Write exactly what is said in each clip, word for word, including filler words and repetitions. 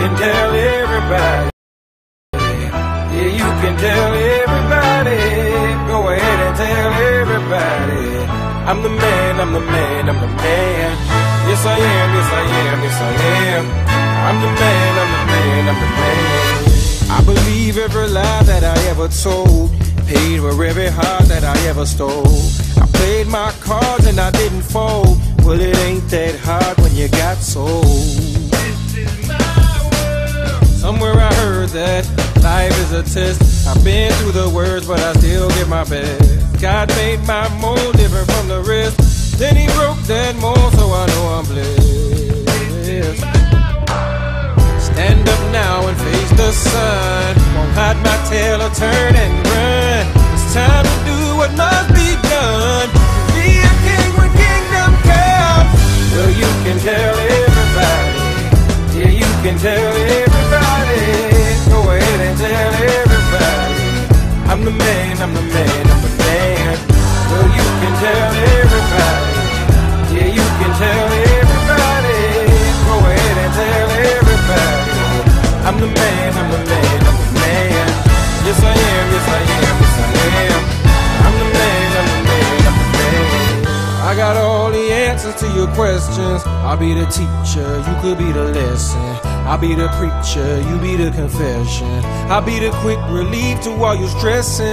can tell everybody. Yeah, you can tell everybody. Go ahead and tell everybody. I'm the man, I'm the man, I'm the man. Yes I am, yes I am, yes I am. I'm the man, I'm the man, I'm the man. I believe every lie that I ever told. Paid for every heart that I ever stole. I played my cards and I didn't fold. Well, it ain't that hard when you got sold. This is my world. Somewhere I heard that life is a test. I've been through the worst, but I still give my best. God made my mold different from the rest. Then he broke that mold, so I know I'm blessed. Stand up now and face the sun. Won't hide my tail or turn and run. It's time to do what must be done. Be a king when kingdom comes. Well, you can tell everybody. Yeah, you can tell everybody. Go ahead and tell everybody. I'm the man, I'm the man, I'm the man. Well, you can tell everybody. Yeah, you can tell everybody. Go ahead and tell everybody. I'm the man, I'm the man, I'm the man. Yes I am, yes I am, yes I am. I'm the man, I'm the man, I'm the man. I got all the answers to your questions. I'll be the teacher, you could be the lesson. I'll be the preacher, you be the confession. I'll be the quick relief to all your stressing.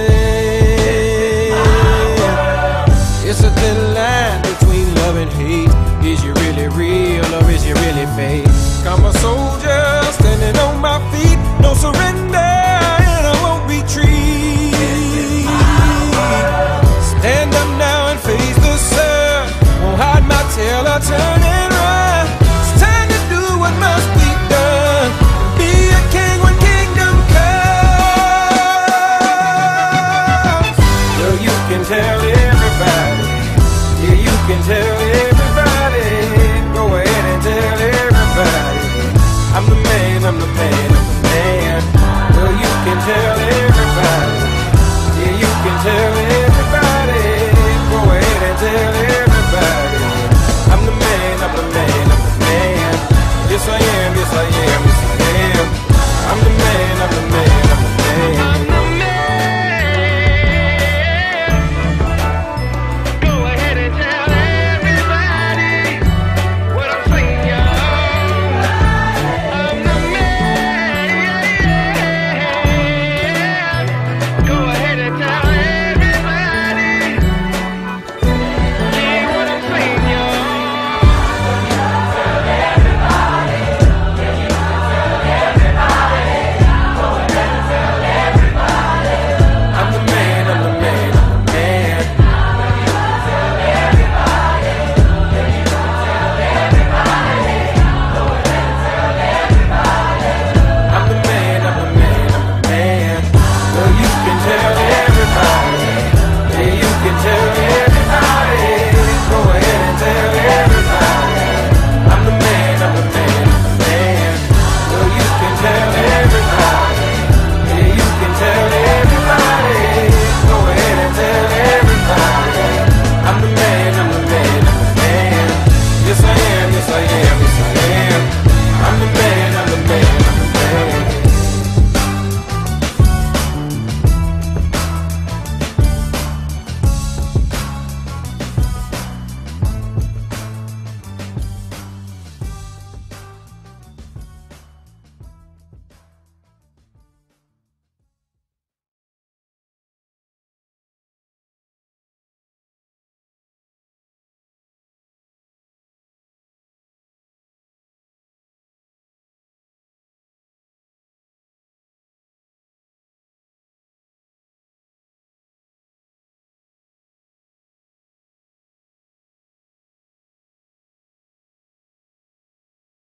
It's a thin line between love and hate. Is you really real or is you really fake? I'm a soldier standing on my feet.